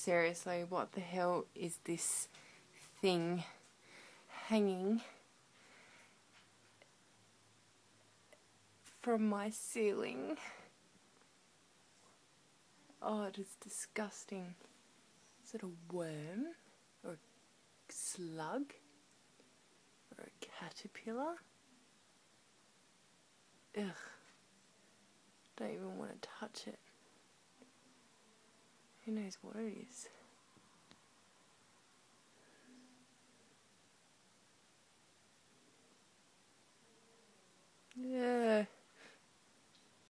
seriously, what the hell is this thing hanging from my ceiling? Oh, it is disgusting. Is it a worm? Or a slug? Or a caterpillar? Ugh. Don't even want to touch it. Who knows what it is? Yeah.